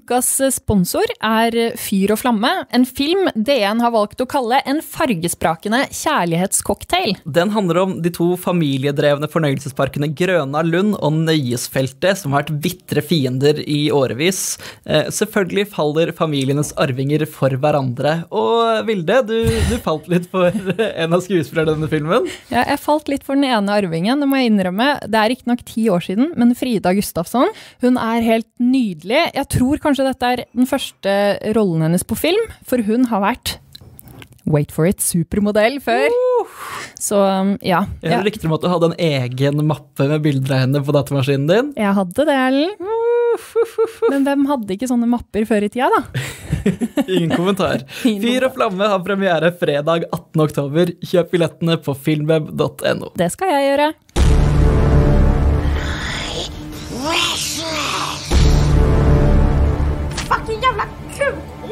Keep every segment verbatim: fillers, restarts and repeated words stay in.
Ukas sponsor er Fyr og Flamme, en film D N har valgt å kalle en fargesprakende kjærlighetscocktail. Den handler om de to familiedrevne fornøyelsesparkene Grøna Lund og Nøyesfeltet, som har vært vittre fiender i årevis. Eh, selvfølgelig faller familienes arvinger for hverandre. Og Vilde, du, du falt litt for en av skuespillerne i denne filmen. Ja, jeg falt litt for den ene arvingen, det må jeg innrømme. Det er ikke nok ti år siden, men Frida Gustafsson, hun er helt nydelig. Jeg tror kanskje dette er den første rollen hennes på film, for hun har vært, wait for it, supermodell før. Uh. Så, ja. Jeg hører rykter om at du hadde en egen mappe med bilder av henne på datamaskinen din. Jeg hadde det, Ellen. Men hvem hadde ikke sånne mapper før i tida, da? Ingen kommentar. Fyr og Flamme har premiere fredag attende oktober. Kjøp billettene på filmweb punktum no. Det skal jeg gjøre. Fucking jævla kuk!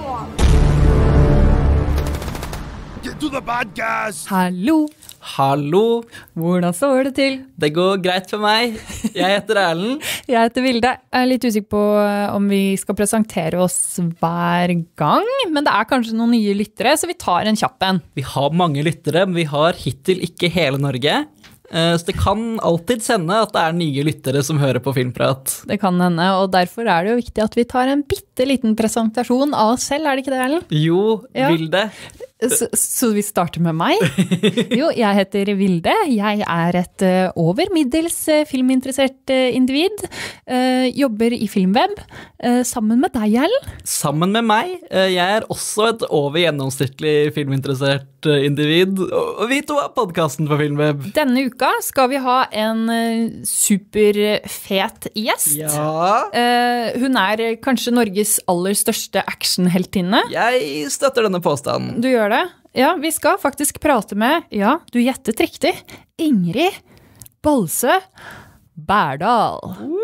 Get to the bad guys! Hallo! Hallo! Hvordan står det til? Det går greit for meg. Jeg heter Erlend. Jeg heter Vilde. Jeg er litt usikker på om vi skal presentere oss hver gang, men det er kanskje noen nye lyttere, så vi tar en kjapp en. Vi har mange lyttere, men vi har hittil ikke hele Norge. Så det kan alltid sende at det er nye lyttere som hører på Filmprat. Det kan hende, og derfor er det jo viktig at vi tar en bitte liten presentasjon av oss selv, er det ikke det, Erlend? Jo, ja. Vilde. Så, så vi starter med meg? Jo, jeg heter Vilde. Jeg er et uh, over middels uh, filminteressert uh, individ. Uh, jobber i Filmweb. Uh, sammen med deg, Ellen? Sammen med meg. Uh, jeg er også et over gjennomsnittlig filminteressert uh, individ. Og vi to har podcasten på Filmweb. Denne uka skal vi ha en uh, superfet gjest. Ja. Uh, hun er kanskje Norges aller største actionheltinne. Jeg støtter denne påstanden. Du gjør det? Ja, vi skal faktisk prate med, ja, du gjettet riktig, Ingrid Bolsø Berdal.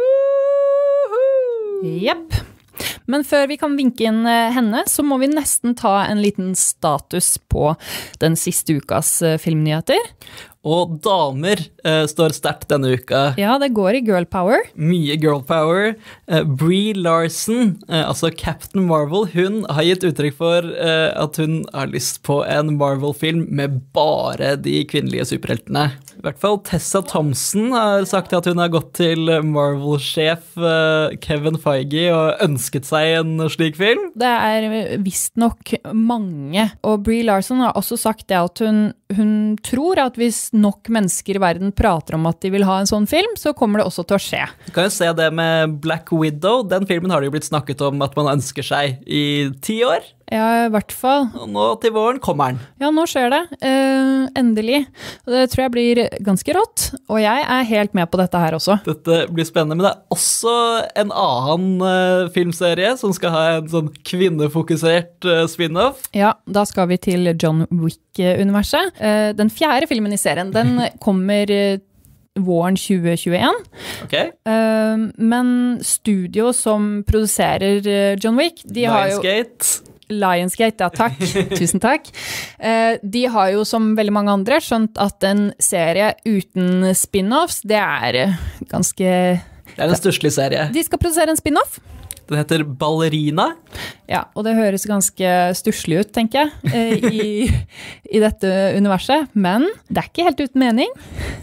Jepp. Men før vi kan vinke inn henne, så må vi nesten ta en liten status på den siste ukas filmnyheter. Og damer eh, står sterkt denne uka. Ja, det går i girl power. Mye girl power. Eh, Brie Larson, eh, altså Captain Marvel, hun har gitt uttrykk for eh, at hun har lyst på en Marvel-film med bare de kvinnelige superheltene. I hvert fall Tessa Thompson har sagt at hun har gått til Marvel-sjef eh, Kevin Feige og ønsket seg en slik film. Det er visst nok mange. Og Brie Larson har også sagt det at hun, hun tror at hvis nok mennesker i verden prater om at de vil ha en sånn film, så kommer det også til å skje. Du kan jo se det med Black Widow. Den filmen har det jo blitt snakket om at man ønsker seg i ti år. Ja, i hvert fall. Og nå til våren kommer den. Ja, nå skjer det. Uh, endelig. Og det tror jeg blir ganske rått. Og jeg er helt med på dette her også. Dette blir spennende, men det er også en annen uh, filmserie som skal ha en sånn kvinnefokusert uh, spin-off. Ja, da skal vi til John Wick-universet. Uh, den fjerde filmen i serien, den kommer uh, våren tjue tjueen. Okay. Uh, men studio som produserer uh, John Wick, de har jo... Lionsgate. Lionsgate, ja takk. Tusen takk. Uh, de har jo som veldig mange andre skjønt at en serie uten spin-offs, det er ganske... Det er en stusslig serie. De skal produsere en spin-off. Den heter Ballerina. Ja, og det høres ganske stusslig ut, tenker jeg, i, i dette universet. Men det er ikke helt uten mening.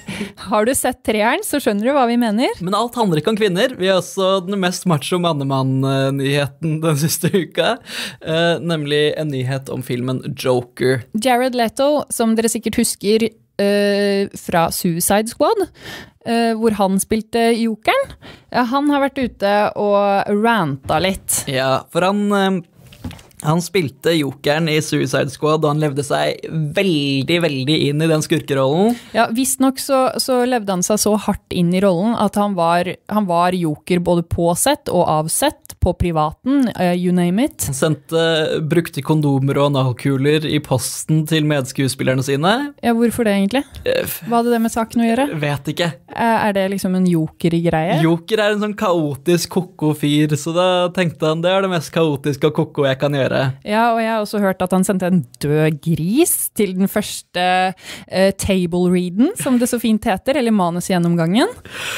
Har du sett treeren, så skjønner du hva vi mener. Men alt handler ikke om kvinner. Vi har også den mest macho mannemann-nyheten den siste uka. Eh, nemlig en nyhet om filmen Joker. Jared Leto, som dere sikkert husker uh, fra Suicide Squad, uh, hvor han spilte Jokeren. Ja, han har vært ute og ranta litt. Ja, for han... Uh, Han spilte Jokeren i Suicide Squad, og han levde seg veldig, veldig inn i den skurkerollen. Ja, visst nok så, så levde han seg så hardt inn i rollen at han var, han var joker både på sett og av sett, på privaten, uh, you name it. Han sendte brukte kondomer og analkuler i posten til medskuespillerne sine. Ja, hvorfor det egentlig? Hva hadde det med saken å gjøre? Vet ikke. Er det liksom en joker-greie? Joker er en sånn kaotisk koko-fyr, så da tenkte han det er det mest kaotiske og koko jeg kan gjøre. Ja, og jeg har også hørt at han sendte en død gris til den første uh, table readen, som det så fint heter, eller manusgjennomgangen.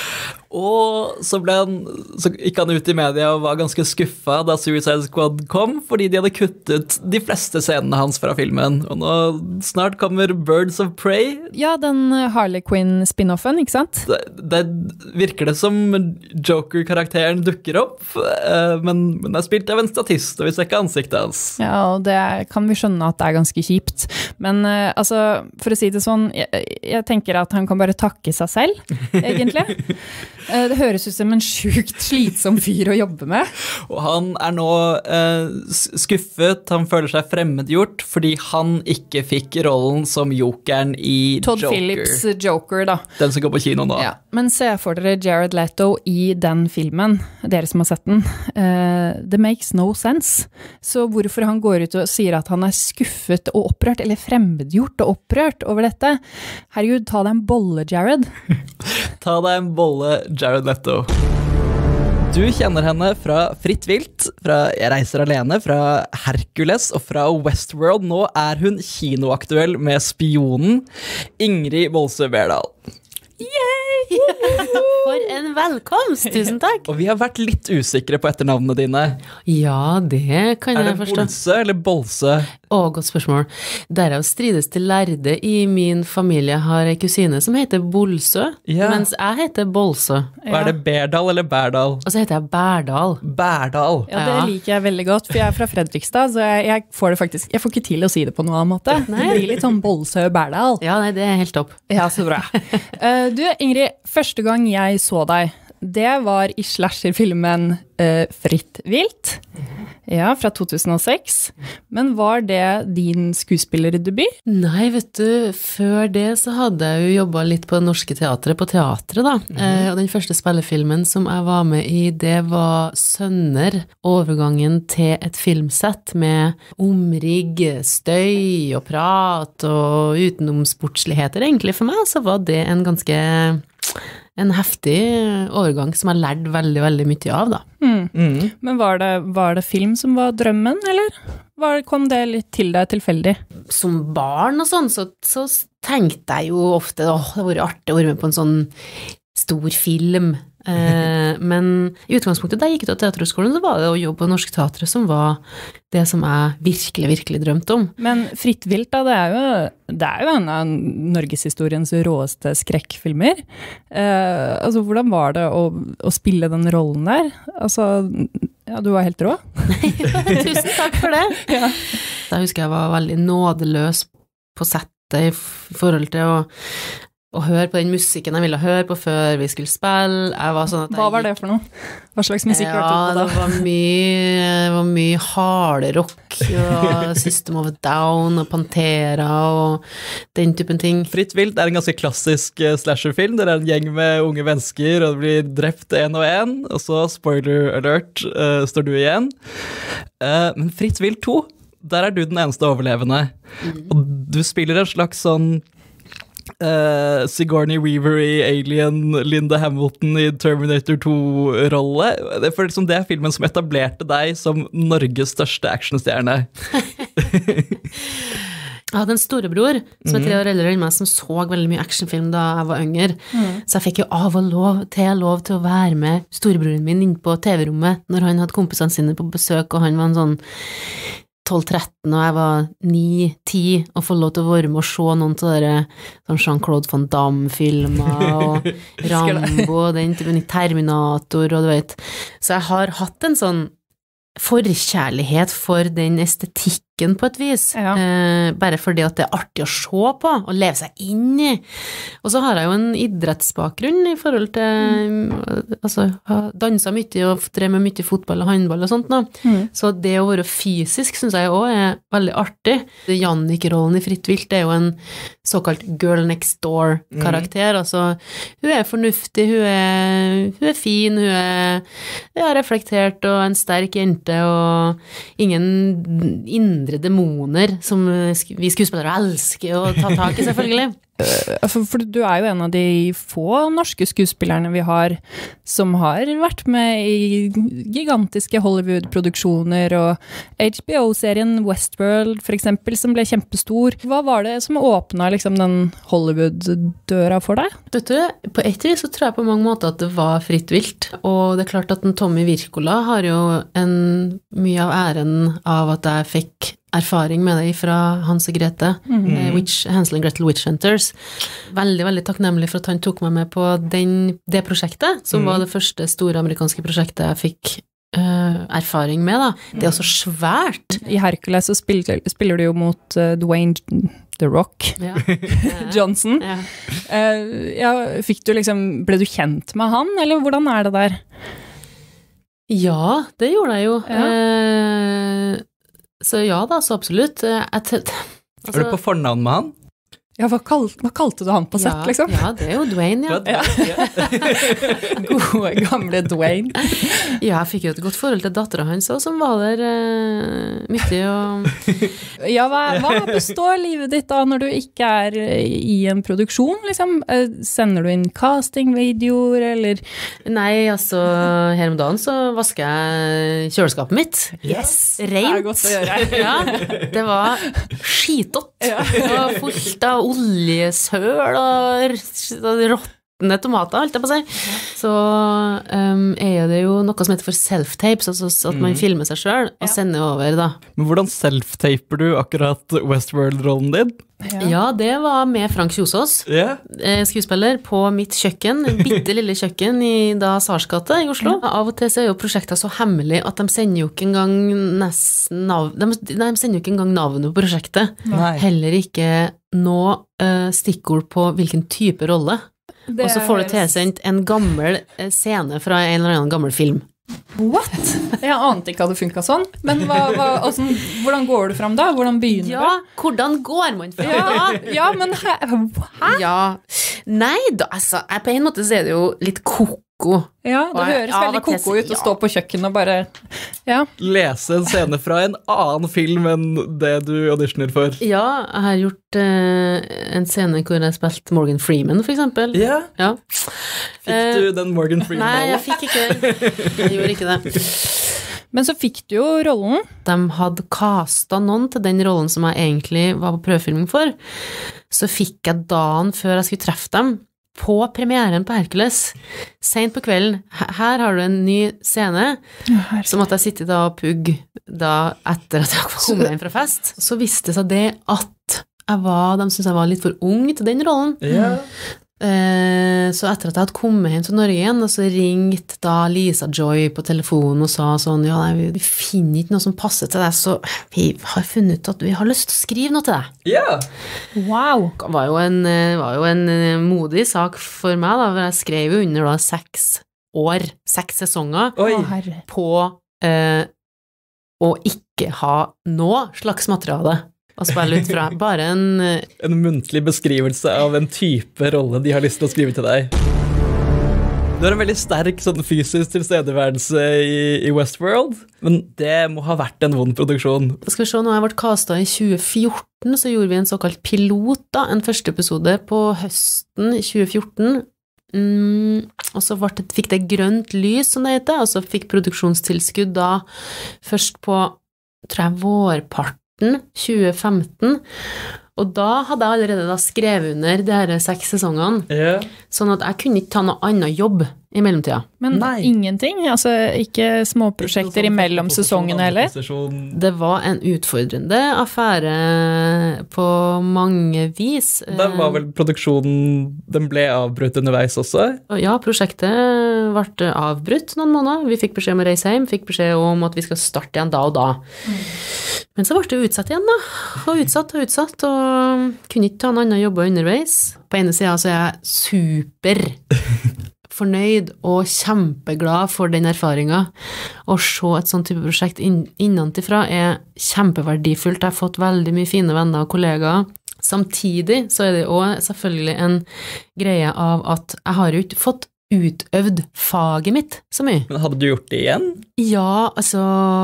Og så, ble han, så gikk han ut i media og var ganske skuffa da Suicide Squad kom, fordi de hadde kuttet de fleste scenene hans fra filmen. Og nå snart kommer Birds of Prey. Ja, den Harley Quinn-spin-offen, ikke sant? Det, det virker det som Joker-karakteren dukker opp, men, men det er spilt av en statist, og vi ser ikke ansiktet hans. Ja, og det kan vi skjønne at det er ganske kjipt. Men uh, altså, for å si det sånn, jeg, jeg tenker at han kan bare takke seg selv, egentlig. uh, det høres ut som en sjukt slitsom fyr å jobbe med. Og han er nå uh, skuffet, han føler seg fremmedgjort, fordi han ikke fikk rollen som jokeren i Todd Joker. Phillips Joker, da. Den som går på kino nå. Ja, men se for dere Jared Leto i den filmen, dere som har sett den. Uh, det makes no sense. Så hvorfor han går ut og sier at han er skuffet og opprørt, eller fremmedgjort og opprørt over dette. Herregud, ta deg en bolle, Jared. Ta deg en bolle, Jared Leto. Du kjenner henne fra Fritt Vilt, fra Jeg reiser alene, fra Hercules og fra Westworld. Nå er hun kinoaktuell med Spionen, Ingrid Bolse Berdal. Yay! For en velkomst, tusen takk. Og vi har vært litt usikre på etternavnene dine. Ja, det kan jeg forstå. Er det Bolse eller Bolse? Å, godt spørsmål. Derav strides til lærde i min familie har en kusine som heter Bolsø, ja. Mens jeg heter Bolsø. Og er det Berdal eller Berdal? Og så heter jeg Berdal. Berdal. Ja, det liker jeg veldig godt, for jeg er fra Fredrikstad, så jeg, jeg får det faktisk, jeg får ikke til å si det på noen annen måte. Nei. Det blir litt sånn Bolsø Berdal. Ja, nei, det er helt topp. Ja, så bra. Uh, du, Ingrid, første gang jeg så deg, det var i slasherfilmen uh, Fritt Vilt. Ja, fra to tusen og seks. Men var det din skuespillerdebut? Nei, vet du, før det så hadde jeg jo jobbet litt på det norske teatret, på teatret da. Mm-hmm. Eh, og den første spillefilmen som jeg var med i, det var Sønner, overgangen til et filmsett med omrigg, støy og prat og utenomsportsligheter. Egentlig for meg så var det en ganske... en heftig overgang som jeg lærte veldig, veldig mye av, da. Mm. Mm. Men var det, var det film som var drømmen, eller var, kom det litt til deg tilfeldig? Som barn og sånn, så, så tenkte jeg jo ofte, åh, det var artig å være med på en sånn stor film. Eh, men i utgangspunktet da jeg gikk ut av teaterhøgskolen, så var det å jobbe på Norsk Teatret som var det som jeg virkelig, virkelig drømte om. Men Fritt Vilt da, det er jo, det er jo en av norgeshistoriens råeste skrekkfilmer. Eh, altså, hvordan var det å, å spille den rollen der? Altså, ja, du var helt rå. Tusen takk for det. Ja. Da husker jeg var veldig nådeløs på settet i forhold til å og høre på den musikken jeg ville høre på før vi skulle spille. Jeg var sånn at jeg Hva var det for noe? Hva slags musikk ja, hørte du på da? Det var mye, det var mye hardrock, og System of a Down, og Pantera, og den typen ting. Fritt Vilt er en ganske klassisk slasherfilm. Det er en gjeng med unge mennesker, og det blir drept en og en, og så, spoiler alert, uh, står du igjen. Uh, men Fritt Vilt to, der er du den eneste overlevende. Mm. Og du spiller en slags sånn Uh, Sigourney Weaver i Alien, Linda Hamilton i Terminator to-rolle. Det er, liksom det er filmen som etablerte deg som Norges største actionstjerne. Jeg hadde en storebror som er tre år eldre enn meg, som så veldig mye actionfilm da jeg var yngre. Mm. Så jeg fikk jo av og lov til lov til å være med storebroren min inn på T V-rommet når han hadde kompisene sine på besøk, og han var en sånn tolv tretten, og jeg var ni ti, og få lov til å være med og se noen til dere sånn Jean-Claude Van Damme-filmer, og Rambo, og den typen Terminator, og du vet. Så jeg har hatt en sånn forkjærlighet for den estetikken på et vis, ja. eh, bare fordi at det er artig å se på og leve seg inn i. Og så har jeg jo en idrettsbakgrunn i forhold til mm. altså, jeg danset mye og drev med mye fotball og håndball og sånt nå. Mm. Så det å være fysisk synes jeg også er veldig artig. Jannik-rollen i Fritt Vilt er jo en såkalt girl next door karakter, mm. altså hun er fornuftig, hun er, hun er fin, hun er, hun er reflektert og en sterk jente og ingen indre demoner som vi skuespillere elsker å ta tak i, selvfølgelig. For, for du er jo en av de få norske skuespillerne vi har som har vært med i gigantiske Hollywood-produksjoner og H B O-serien Westworld for eksempel, som ble kjempestor. Hva var det som åpnet liksom, den Hollywood-døra for deg? Vet du, på et vis så tror jeg på mange måter at det var fritt vilt, og det er klart at den Tommy Wirkola har jo en, mye av æren av at jeg fikk erfaring med det fra Hans og Grete, mm. eh, Witch, Hansel and Gretel Witch Hunters. Veldig, veldig takknemlig for at han tok meg med på den, det prosjektet, som mm. var det første store amerikanske prosjektet jeg fikk uh, erfaring med. Da. Det er også svært. I Hercules så spiller, spiller du jo mot uh, Dwayne The Rock ja. Johnson. Ja. Uh, ja, fikk du liksom, ble du kjent med han, eller hvordan er det der? Ja, det gjorde jeg jo. Ja. Uh, Så ja da, så absolutt. Jeg, altså, er du på fornavn med han? Ja, hva, kal hva kalte du han på sett, ja, liksom? Ja, det er jo Dwayne, ja. Ja. Gode, gamle Dwayne. Ja, jeg fikk jo et godt forhold til datteren hans også, som var der uh, mye og... Ja, hva, hva består livet ditt da når du ikke er i en produksjon, liksom? Sender du inn castingvideoer, eller? Nei, altså, her om dagen så vasker jeg kjøleskapet mitt. Yes! Rent. Det er godt å gjøre. Ja, det var skitått. Ja. Det var fullt av oljesøl og råttende tomater, alt jeg på å si. Så um, er det jo noe som heter for self-tapes, altså at man mm. filmer seg selv og ja. Sender over, da. Men hvordan self-taper du akkurat Westworld-rollen din? Ja. ja, det var med Frank Kjosås, yeah. skuespiller, på mitt kjøkken, bitte lille kjøkken i da Sarsgate i Oslo. Mm. Av og til så er jo prosjektet så hemmelig at de sender jo ikke engang nesten nav de, de sender jo ikke engang navnet på prosjektet. Nei. Heller ikke noe uh, stikkord på hvilken type rolle. Det og så får du tilsendt en gammel scene fra en eller annen gammel film. What? Jeg ante ikke at det funket sånn. Men hva, hva, altså, hvordan går du frem da? Hvordan begynner ja, du? Ja, hvordan går man frem ja, da? Ja, men hæ? Ja, nei da, altså, på en måte så er det jo litt koko. Ja, det høres ja, veldig koko ut å ja. Stå på kjøkken og bare, ja. Lese en scene fra en annen film enn det du auditioner for. Ja, jeg har gjort uh, en scene hvor jeg spilte Morgan Freeman, for eksempel. Yeah. Ja. Fikk du den Morgan Freeman? Nei, jeg fikk ikke det. Jeg gjorde ikke det. Men så fikk du jo rollen. De hadde kastet noen til den rollen som jeg egentlig var på prøvefilming for. Så fikk jeg dagen før jeg skulle treffe dem, på premieren på Hercules, sent på kvelden, her har du en ny scene, ja, som at jeg sitter da og pugg da etter at jeg kom inn fra fest. Så viste det seg det at jeg var, de syntes jeg var litt for ung til den rollen. Ja. Eh, så etter at jeg hadde kommet hjem til Norge igjen, så ringte da Lisa Joy på telefonen og sa sånn, ja, nei, vi finner ikke noe som passer til deg, så vi har funnet ut at vi har lyst til å skrive noe til deg. Ja! Yeah. Wow! Det var jo en, var jo en modig sak for meg da, for jeg skrev jo under da seks år, seks sesonger, Oi. På eh, å ikke ha noe slags materiale. Og spille ut fra bare en... En muntlig beskrivelse av en type rolle de har lyst til å skrive til deg. Du har en veldig sterk sånn fysisk tilstedeværelse i, i Westworld, men det må ha vært en vond produksjon. Skal vi se, nå har jeg vært kastet i tjue fjorten, så gjorde vi en såkalt pilot da, en første episode på høsten i tjue fjorten, mm, og så det, fikk det grønt lys, som det heter, og så fikk produksjonstilskudd da først på, tror jeg, vårparten, tjue femten, og da hadde jeg allerede da skrevet under de her seks sesongene, yeah. Sånn at jeg kunne ikke ta noe annet jobb i mellomtida. Men Nei. Ingenting? Altså ikke småprosjekter ikke imellom sesongene heller? Det var en utfordrende affære på mange vis. Da var vel produksjonen, den ble avbrutt underveis også? Ja, prosjektet ble avbrutt noen måneder. Vi fikk beskjed om å reise hjem, fikk beskjed om at vi skal starte igjen da og da. Mm. Men så ble det utsatt igjen da, og utsatt og utsatt, og kunne ikke ta noen annen jobb underveis. På ene siden så er jeg super fornøyd og kjempeglad for den erfaringen. Å se et sånt type prosjekt innenfra er kjempeverdifullt. Jeg har fått veldig mye fine venner og kollegaer. Samtidig så er det også selvfølgelig en greie av at jeg har jo ikke fått utøvd faget mitt så mye. Men hadde du gjort det igjen? Ja, altså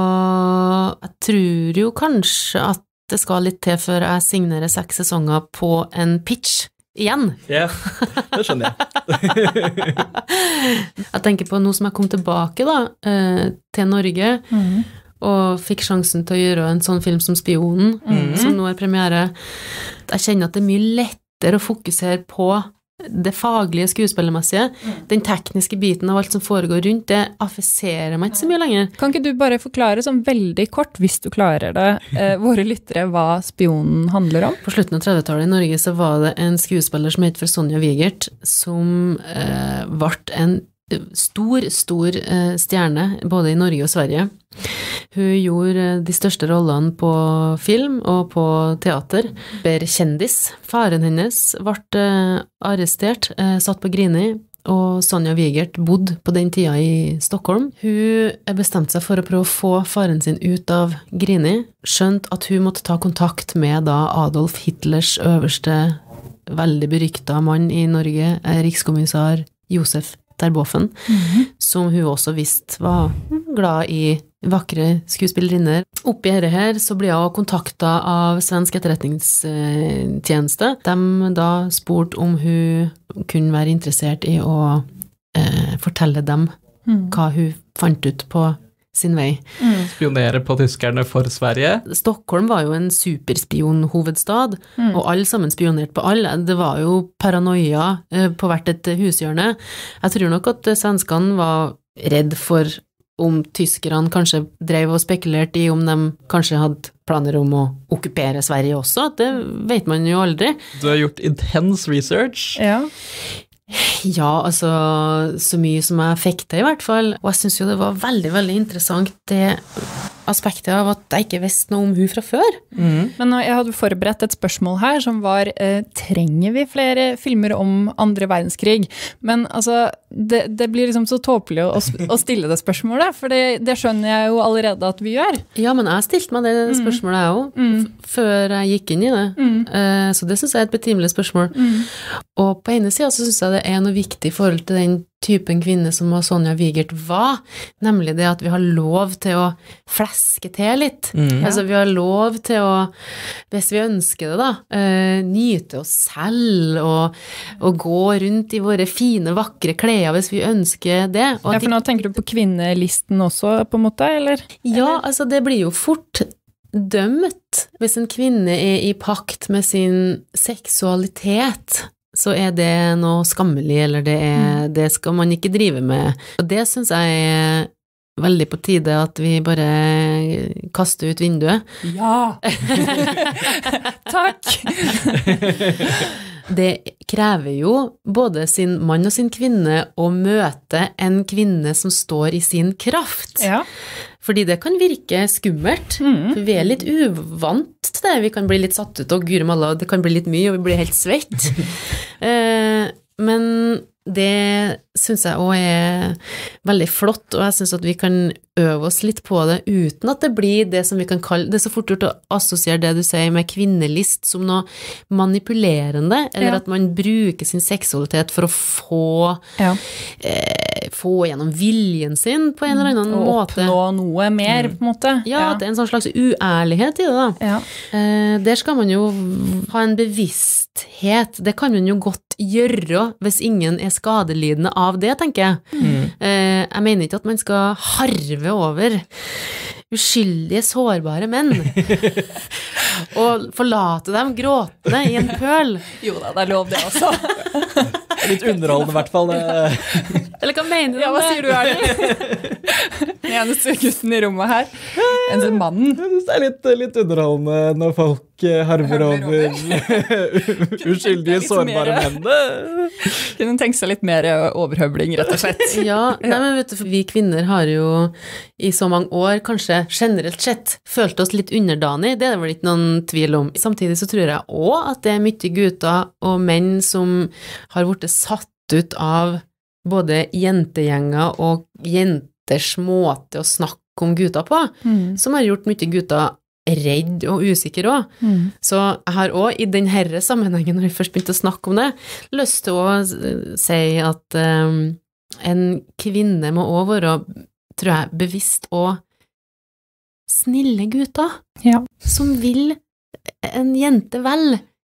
jeg tror jo kanskje at det skal litt til før jeg signerer seks sesonger på en pitch igjen. Ja, det skjønner jeg. Jeg tenker på noe som jeg kom tilbake da, eh, til Norge, Mm. og fikk sjansen til å gjøre en sånn film som Spionen, Mm. som nå er premiere. Jeg kjenner at det er mye lettere å fokusere på det faglige skuespillermessige. Den tekniske biten av alt som foregår rundt, det affiserer meg ikke så mye lenger. Kan ikke du bare forklare sånn veldig kort, hvis du klarer det, eh, våre lyttere, hva Spionen handler om? På slutten av trettitallet i Norge så var det en skuespiller som het for Sonja Wigert, som eh, ble en stor, stor eh, stjerne, både i Norge og Sverige. Hun gjorde de største rollene på film og på teater. Ber kjendis. Faren hennes ble eh, arrestert, eh, satt på Grini, og Sonja Wigert bodde på den tida i Stockholm. Hun bestemte seg for å prøve å få faren sin ut av Grini, skjønt at hun måtte ta kontakt med da Adolf Hitlers øverste, veldig berykta mann i Norge, rikskommissar Josef Terboven, mm-hmm. som hun også visste var glad i vakre skuespillerinner. Oppi dette her så ble hun kontaktet av svensk etterretningstjeneste. De da spurte om hun kunne være interessert i å eh, fortelle dem mm. hva hun fant ut på sin vei. Mm. Spionere på tyskerne for Sverige. Stockholm var jo en superspionhovedstad, mm. og alle sammen spionerte på alle. Det var jo paranoia eh, på hvert et hushjørne. Jeg tror nok at svenskene var redd for om tyskerne kanskje drev og spekulerte i om de kanskje hadde planer om å okkupere Sverige også. Det vet man jo aldri. Du har gjort intense research. Ja. Ja, altså, så mye som jeg fikk til i hvert fall. Og jeg synes jo det var veldig, veldig interessant det aspektet av at jeg ikke visste noe om hun fra før. Mm. Men nå, jeg hadde forberedt et spørsmål her som var, eh, trenger vi flere filmer om andre verdenskrig? Men altså, det, det blir liksom så tåpelig å, å stille det spørsmålet, for det, det skjønner jeg jo allerede at vi gjør. Ja, men jeg stilte meg det spørsmålet jeg også, mm. før jeg gikk inn i det. Mm. Eh, så det synes jeg er et betimelig spørsmål. Mm. Og på ene siden så synes jeg det er noe viktig i forhold til den typen kvinne som Sonja Wigert var, nemlig det at vi har lov til å fleske til litt. Mm. Altså vi har lov til å, hvis vi ønsker det da, uh, nyte oss selv og, og gå rundt i våre fine, vakre klær hvis vi ønsker det. Og ja, for nå tenker du på kvinnelisten også, på en måte, eller? Ja, altså det blir jo fort dømt hvis en kvinne er i pakt med sin seksualitet, så er det noe skammelig, eller det, er, det skal man ikke drive med. Og det synes jeg er veldig på tide at vi bare kaster ut vinduet. Ja! Takk! Det krever jo både sin mann og sin kvinne å møte en kvinne som står i sin kraft. Ja. Fordi det kan virke skummelt, mm. for vi er litt uvant til det. Vi kan bli litt satt ut, og guri malla, det kan bli litt mye, og vi blir helt svett. eh, men det synes jeg også er veldig flott, og jeg synes at vi kan øve oss litt på det uten at det blir det som vi kan kalle, det er så fort gjort å assosiere det du sier med kvinnelist som noe manipulerende, eller ja. At man bruker sin seksualitet for å få ja. eh, få gjennom viljen sin på en eller annen og måte. Og oppnå noe mer, på en måte. Ja, ja. Det er en sånn slags uærlighet i det da. Ja. Eh, der skal man jo ha en bevissthet, det kan man jo godt gjøre hvis ingen er skadelidende av det, tenker jeg. Mm. Eh, jeg mener ikke at man skal harve over uskyldige, sårbare menn og forlate dem gråtende i en pøl. Jo da, det er lov det også. Litt underholdende i hvert fall. Eller hva mener du? Ja, hva sier du, Erlend? Den eneste gutten i rommet her. Eneste mannen. Jeg synes det er litt, litt underholdende når folk harver over uskyldige, sårbare menn. Kunne tenke seg litt mer overhøvling, rett og slett. Ja, nei, men vet du, vi kvinner har jo i så mange år kanskje generelt sett følt oss litt underdanig, det er det vel ikke noen tvil om. Samtidig så tror jeg også at det er mye gutter og menn som har blitt satt ut av både jentegjenger og jenters måte å snakke om gutter på, mm. som har gjort mye gutter redd og usikker også. Mm. Så jeg har også i den herre sammenhengen, når vi først begynte å snakke om det, lyst til å si at um, en kvinne må også være, tror jeg, bevisst og snille gutter, ja. som vil en jente vel,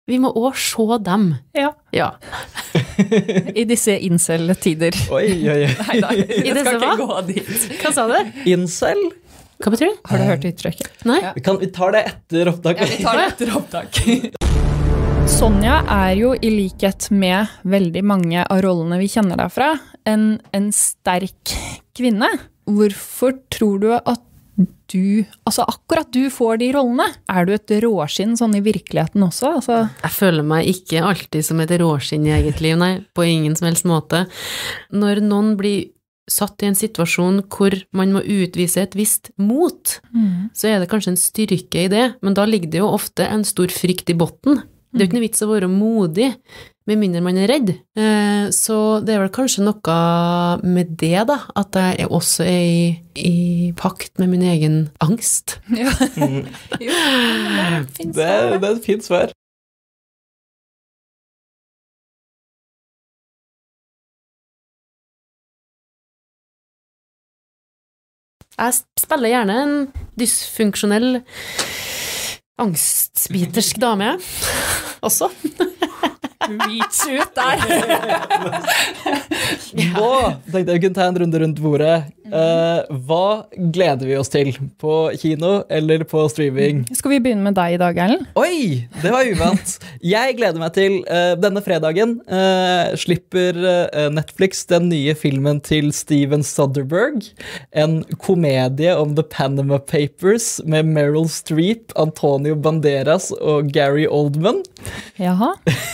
Vi må også se dem. Ja. Ja. I disse incel-tider. Oi, oi, oi. Neida, jeg I disse skal hva? ikke gå dit. Hva sa du? Incel? Hva betyr det? Har du hørt uttrykket? Nei? Vi, kan, vi tar det etter opptak. Ja, vi tar det etter opptak. Sonja er jo i likhet med veldig mange av rollene vi kjenner derfra, en, en sterk kvinne. Hvorfor tror du at du, altså akkurat du får de rollene? Er du et råskinn sånn i virkeligheten også? Altså, Jeg føler meg ikke alltid som et råskinn i eget liv, nei, på ingen som helst måte. Når noen blir satt i en situasjon hvor man må utvise et visst mot, mm. så er det kanskje en styrke i det, men da ligger det jo ofte en stor frykt i botten. Det er jo ikke noe vits å være modig, med mindre man er redd. Så det er vel kanskje noe med det, da, at jeg også er i, i pakt med min egen angst. Ja. Mm. Jo, det er et fint Det, svar, det er et fint svar. Jeg spiller gjerne en dysfunksjonell angstbitersk dame, også. Reach ut der. Nå tenkte jeg vi kunne ta en runde rundt bordet. Eh, hva gleder vi oss til? På kino eller på streaming? Skal vi begynne med deg i dag, Erlend? Oi, det var uvant. Jeg gleder meg til uh, denne fredagen uh, slipper uh, Netflix den nye filmen til Steven Soderbergh. En komedie om The Panama Papers med Meryl Streep, Antonio Banderas og Gary Oldman. Jaha.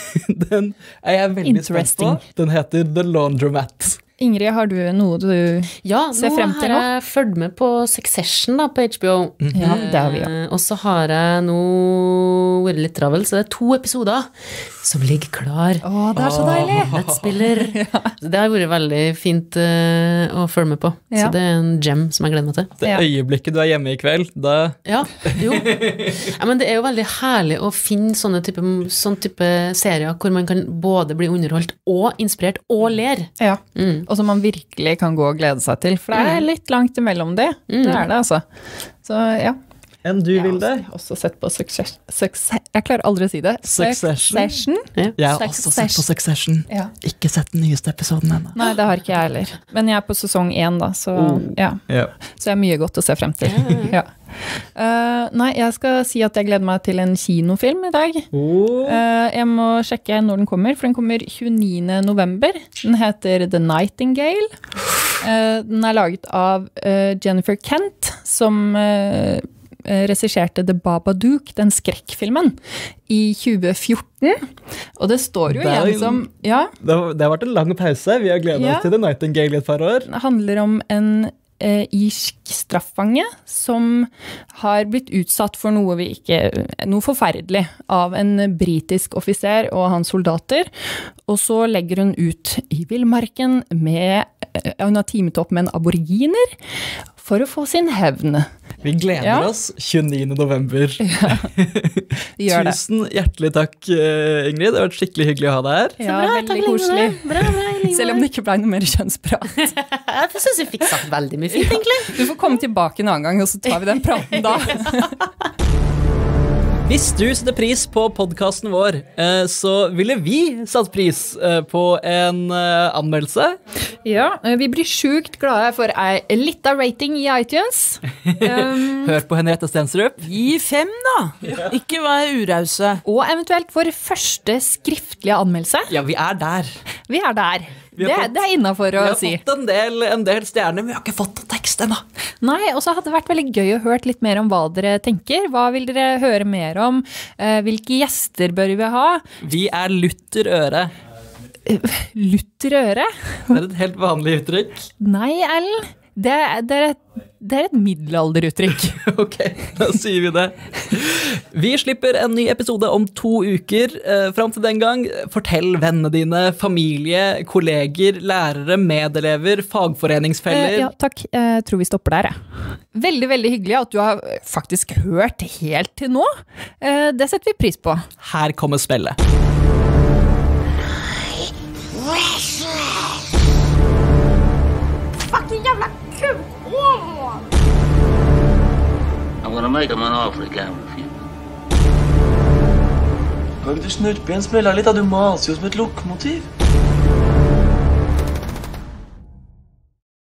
Den er jeg veldig spent på. Interesting. Den heter The Laundromat. Ingrid, har du noe du Ja, ser nå frem har til nå? jeg følt med på Succession da, på H B O. Ja, det har vi jo. Eh, Og så har jeg nå vært litt travel, så det er to episoder som ligger klar. Å, det er så deilig! Nettspiller. Så det har vært veldig fint eh, å følge med på. Ja. Så det er en gem som jeg gleder meg til. Det Ja. øyeblikket du er hjemme i kveld, da Ja, jo. Ja, men det er jo veldig herlig å finne sånne type, sånn type serier hvor man kan både bli underholdt og inspirert og ler. Ja, Mm. og som man virkelig kan gå og glede seg til, for det er litt langt imellom det. Mm. Det er det, altså. Så ja. enn du, Vilde. Jeg har også sett på Success... Success jeg klarer aldri å si det. Succession. Succession. Jeg har også sett på Succession. Ja. Ikke sett den nyeste episoden ennå. Nei, det har ikke jeg heller. Men jeg er på sesong én, da, så ja. Ja. Så jeg har mye godt å se frem til. Ja. Uh, nei, jeg skal si at jeg gleder meg til en kinofilm i dag. Oh. Uh, jeg må sjekke når den kommer, for den kommer tjueniende november. Den heter The Nightingale. Uh, den er laget av uh, Jennifer Kent, som uh, regisserte The Babadook, den skrekkfilmen, i tjue fjorten. Og det står jo Det er igjen jo- som ja, Det, har, det har vært en lang pause. Vi har gledet Ja. oss til The Nightingale i et par år. det handler om en eh, irsk straffange som har blitt utsatt for noe vi ikke, noe forferdelig av en britisk offiser og hans soldater, og så legger hun ut i villmarken med, eh, hun har teamet opp med en aboriginer for å få sin hevn. Vi gleder Ja. oss tjueniende november. Gjør det. Tusen hjertelig takk, eh, Ingrid. Det har vært skikkelig hyggelig å ha deg her. Ja, Bra, takk veldig i like koselig. måte. Bra, bra, i like Selv om det ikke ble noe mer kjønnsprat. måte. Jeg synes jeg fikk sagt veldig mye fint, egentlig. Du får komme tilbake en annen gang, og så tar vi den praten da. Hvis du setter pris på podkasten vår, eh, så ville vi satt pris eh, på en eh, anmeldelse. Ja, vi blir sjukt glade for ei lita rating i iTunes. Um, Hør på Henriette Stensrup. Gi fem, da. Ikke vær urause. og eventuelt vår første skriftlige anmeldelse. Ja, vi er der. Vi er der. Vi Det, har fått- det er innafor Vi å har si. fått en del, en del stjerner, men vi har ikke fått noen tekst ennå. Nei, og så hadde det vært veldig gøy å høre litt mer om hva dere tenker. Hva vil dere høre mer om? Eh, hvilke gjester bør vi ha? Vi er lutter øre. Lutter øre? Det er et helt vanlig uttrykk. Nei, Ellen. Det, det, er et, det er et middelalderuttrykk. Ok, da sier vi det. Vi slipper en ny episode om to uker. Eh, Fram til den gang, fortell vennene dine, familie, kolleger, lærere, medelever, fagforeningsfeller. Eh, ja, takk. Jeg tror vi stopper der, jeg. Veldig, veldig hyggelig at du har faktisk hørt helt til nå. Eh, det setter vi pris på. Her kommer spillet. Fucking jävla kuk! Åh! I'm gonna make him an offer he can't refuse. Kan ikke du snurpe igjen smella litt, da? Du maser jo som et lokomotiv.